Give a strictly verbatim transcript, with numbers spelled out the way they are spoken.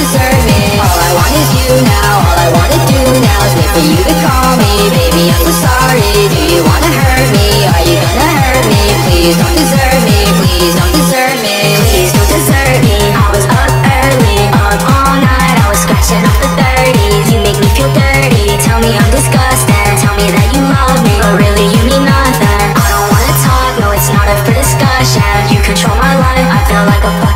deserve me. All I want is you now, all I wanna do now is wait for you to call me. Baby, I'm so sorry, do you wanna hurt me? Are you gonna hurt me? Please don't desert me, please don't desert me. Please don't desert me. I was up early, up all night, I was scratching off the thirties. You make me feel dirty, tell me I'm disgusting, tell me that you love me, but really you mean nothing. I don't wanna talk, no it's not up for discussion. You control my life, I feel like a